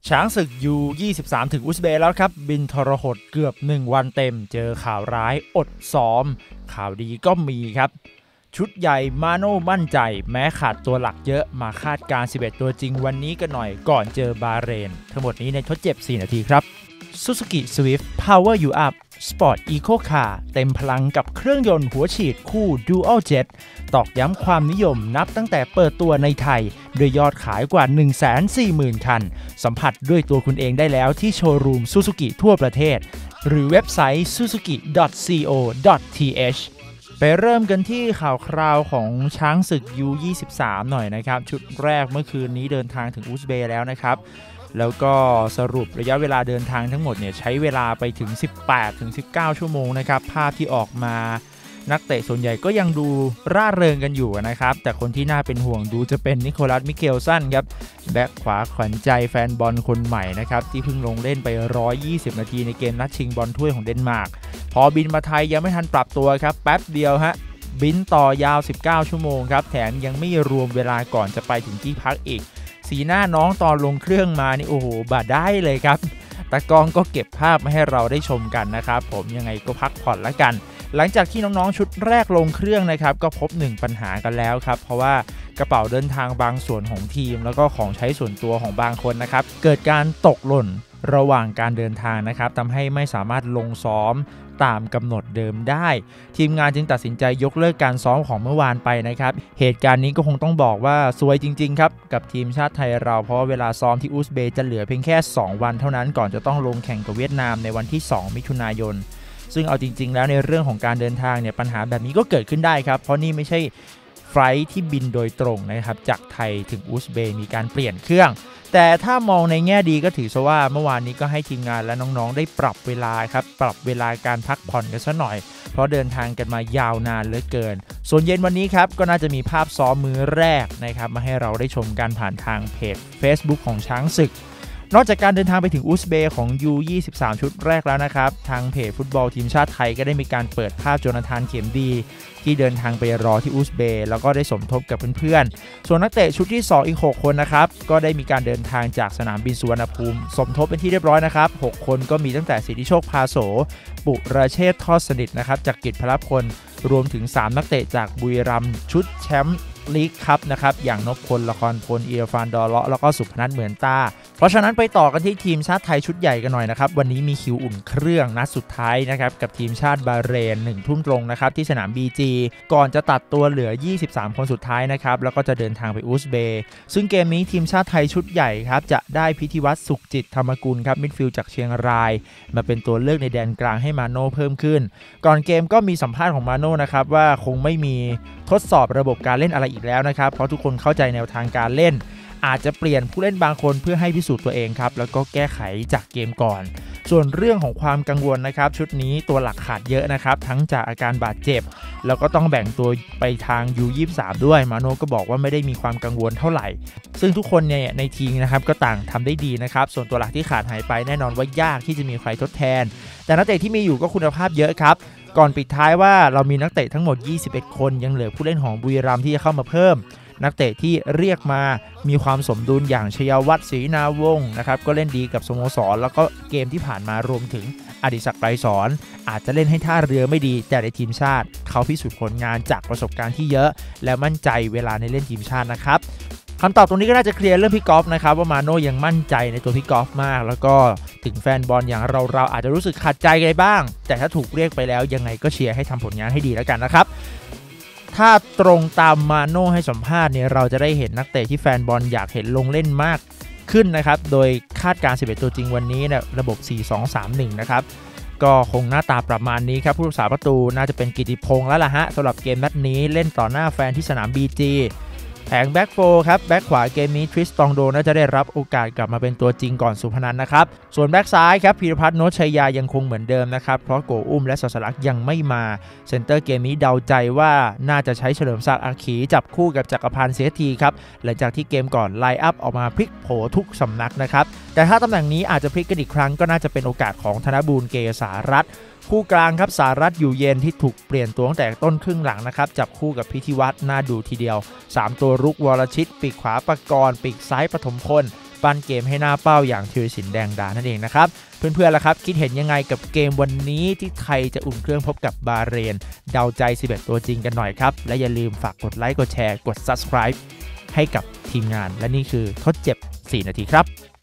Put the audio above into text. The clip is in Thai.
ช้างศึกยู23ถึงอุซเบย์แล้วครับบินทรหดเกือบ1วันเต็มเจอข่าวร้ายอดซ้อมข่าวดีก็มีครับชุดใหญ่มาโน่มั่นใจแม้ขาดตัวหลักเยอะมาคาดการ11ตัวจริงวันนี้กันหน่อยก่อนเจอบาห์เรนทั้งหมดนี้ในทดเจ็บ4นาทีครับ Suzuki Swift Power You Up Sport Eco Car เต็มพลังกับเครื่องยนต์หัวฉีดคู่ Dual Jet ตอกย้ำความนิยมนับตั้งแต่เปิดตัวในไทยด้วยยอดขายกว่า 140,000 คันสัมผัสด้วยตัวคุณเองได้แล้วที่โชว์รูม Suzuki ทั่วประเทศหรือเว็บไซต์ suzuki.co.th ไปเริ่มกันที่ข่าวคราวของช้างศึก U23 หน่อยนะครับชุดแรกเมื่อคืนนี้เดินทางถึงอุซเบย์แล้วนะครับแล้วก็สรุประยะเวลาเดินทางทั้งหมดเนี่ยใช้เวลาไปถึง 18-19 ชั่วโมงนะครับภาพที่ออกมานักเตะส่วนใหญ่ก็ยังดูร่าเริงกันอยู่นะครับแต่คนที่น่าเป็นห่วงดูจะเป็นนิโคลัสมิเคลสันครับแบ็คขวาขวัญใจแฟนบอลคนใหม่นะครับที่เพิ่งลงเล่นไป120นาทีในเกมนัดชิงบอลถ้วยของเดนมาร์กพอบินมาไทยยังไม่ทันปรับตัวครับแป๊บเดียวฮะบินต่อยาว19ชั่วโมงครับแถมยังไม่รวมเวลาก่อนจะไปถึงที่พักอีกสีหน้าน้องตอนลงเครื่องมานี่โอ้โหบาดได้เลยครับตากล้องก็เก็บภาพมาให้เราได้ชมกันนะครับผมยังไงก็พักผ่อนละกันหลังจากที่น้องๆชุดแรกลงเครื่องนะครับก็พบ1ปัญหากันแล้วครับเพราะว่ากระเป๋าเดินทางบางส่วนของทีมแล้วก็ของใช้ส่วนตัวของบางคนนะครับเกิดการตกหล่นระหว่างการเดินทางนะครับทำให้ไม่สามารถลงซ้อมตามกำหนดเดิมได้ทีมงานจึงตัดสินใจยกเลิกการซ้อมของเมื่อวานไปนะครับเหตุการณ์นี้ก็คงต้องบอกว่าซวยจริงๆครับกับทีมชาติไทยเราเพราะเวลาซ้อมที่อุซเบย์จะเหลือเพียงแค่2วันเท่านั้นก่อนจะต้องลงแข่งกับเวียดนามในวันที่2มิถุนายนซึ่งเอาจริงๆแล้วในเรื่องของการเดินทางเนี่ยปัญหาแบบนี้ก็เกิดขึ้นได้ครับเพราะนี่ไม่ใช่ไฟล์ที่บินโดยตรงนะครับจากไทยถึงอุซเบย์มีการเปลี่ยนเครื่องแต่ถ้ามองในแง่ดีก็ถือซะว่าเมื่อวานนี้ก็ให้ทีมงานและน้องๆได้ปรับเวลาครับปรับเวลาการพักผ่อนกันซะหน่อยเพราะเดินทางกันมายาวนานเหลือเกินส่วนเย็นวันนี้ครับก็น่าจะมีภาพซ้อมมื้อแรกนะครับมาให้เราได้ชมกันผ่านทางเพจ Facebook ของช้างศึกนอกจากการเดินทางไปถึงอุซเบย์ของ U23 ชุดแรกแล้วนะครับทางเพจฟุตบอลทีมชาติไทยก็ได้มีการเปิดภาพโจนาธานเข็มดีที่เดินทางไปรอที่อุซเบย์แล้วก็ได้สมทบกับเพื่อนๆส่วนนักเตะชุดที่2อีก6คนนะครับก็ได้มีการเดินทางจากสนามบินสุวรรณภูมิสมทบเป็นที่เรียบร้อยนะครับ6คนก็มีตั้งแต่สิทธิโชคพาโสปุระเชษฐ์ทอดสนิทนะครับจากกิจพลพลรวมถึง3นักเตะจากบุรีรัมย์ชุดแชมป์ลีกครับนะครับอย่างนพพลละครพลอิรฟานดอเลาะแล้วก็สุพนัทเหมือนตาเพราะฉะนั้นไปต่อกันที่ทีมชาติไทยชุดใหญ่กันหน่อยนะครับวันนี้มีคิวอุ่นเครื่องนัดสุดท้ายนะครับกับทีมชาติบาห์เรน1 ทุ่มตรงนะครับที่สนาม BG ก่อนจะตัดตัวเหลือ23คนสุดท้ายนะครับแล้วก็จะเดินทางไปอุซเบย์ซึ่งเกมนี้ทีมชาติไทยชุดใหญ่ครับจะได้พิธีวัฒน์สุขจิตธรรมกุลครับมิดฟิลด์จากเชียงรายมาเป็นตัวเลือกในแดนกลางให้มาโน่เพิ่มขึ้นก่อนเกมก็มีสัมภาษณ์ของมาโน่นะครับว่าคงไม่มีทดสอบระบบการเล่นอะไรอีกแล้วนะครับเพราะทุกคนเข้าใจแนวทางการเล่นอาจจะเปลี่ยนผู้เล่นบางคนเพื่อให้พิสูจน์ตัวเองครับแล้วก็แก้ไขจากเกมก่อนส่วนเรื่องของความกังวลนะครับชุดนี้ตัวหลักขาดเยอะนะครับทั้งจากอาการบาดเจ็บแล้วก็ต้องแบ่งตัวไปทาง U23 ด้วยมาโน่ก็บอกว่าไม่ได้มีความกังวลเท่าไหร่ซึ่งทุกคนเนี่ยในทีมนะครับก็ต่างทำได้ดีนะครับส่วนตัวหลักที่ขาดหายไปแน่นอนว่ายากที่จะมีใครทดแทนแต่นักเตะที่มีอยู่ก็คุณภาพเยอะครับก่อนปิดท้ายว่าเรามีนักเตะทั้งหมด21คนยังเหลือผู้เล่นของบุรีรัมย์ที่จะเข้ามาเพิ่มนักเตะที่เรียกมามีความสมดุลอย่างชยวัฒน์ศรีนาวงศ์นะครับก็เล่นดีกับสโมสรแล้วก็เกมที่ผ่านมารวมถึงอดิศักดิ์ไกรสอนอาจจะเล่นให้ท่าเรือไม่ดีแต่ในทีมชาติเขาพิสูจน์ผลงานจากประสบการณ์ที่เยอะและมั่นใจเวลาในเล่นทีมชาตินะครับคำตอบตรงนี้ก็น่าจะเคลียร์เรื่องพี่กอล์ฟนะครับว่ามาโน่ยังมั่นใจในตัวพี่กอล์ฟมากแล้วก็ถึงแฟนบอลอย่างเราอาจจะรู้สึกขัดใจกันบ้างแต่ถ้าถูกเรียกไปแล้วยังไงก็เชียร์ให้ทำผลงานให้ดีแล้วกันนะครับถ้าตรงตามมาโน่ให้สัมภาษณ์เนี่ยเราจะได้เห็นนักเตะที่แฟนบอลอยากเห็นลงเล่นมากขึ้นนะครับโดยคาดการ11ตัวจริงวันนี้เนี่ยระบบ 4-2-3-1 นะครับก็คงหน้าตาประมาณนี้ครับผู้รักษาประตูน่าจะเป็นกิติพงษ์แล้วล่ะฮะสำหรับเกมนัดนี้เล่นต่อหน้าแฟนที่สนาม BGแผงแบ็กโฟครับแบ็กขวาเกมนี้ทริสตองโดน่าจะได้รับโอกาสกลับมาเป็นตัวจริงก่อนสุพนันนะครับส่วนแบ็กซ้ายครับพีรพัฒน์โนชชัยยายังคงเหมือนเดิมนะครับเพราะโกอุ้มและศาสลักษ์ยังไม่มาเซนเตอร์เกมนี้เดาใจว่าน่าจะใช้เฉลิมศักดิ์อาขีจับคู่กับจักรพันธ์เสียทีครับหลังจากที่เกมก่อนไลน์อัพออกมาพลิกโผทุกสำนักนะครับแต่ถ้าตำแหน่งนี้อาจจะพลิกกันอีกครั้งก็น่าจะเป็นโอกาสของธนบูรณ์เกษารัตน์คู่กลางครับสารัตน์อยู่เย็นที่ถูกเปลี่ยนตัวตั้งแต่ต้นครึ่งหลังนะครับจับคู่กับพิธีวัฒน์น่าดูทีเดียว3ตัวรุกวรชิตปีกขวาปกรณ์ปีกซ้ายปฐมพลปั้นเกมให้หน้าเป้าอย่างธีรศิลป์แดงดานั่นเองนะครับเพื่อนๆล่ะครับคิดเห็นยังไงกับเกมวันนี้ที่ไทยจะอุ่นเครื่องพบกับบาเรนเดาใจ11ตัวจริงกันหน่อยครับและอย่าลืมฝากกดไลค์กดแชร์กด Subscribe ให้กับทีมงานและนี่คือทดเจ็บ4 นาทีครับ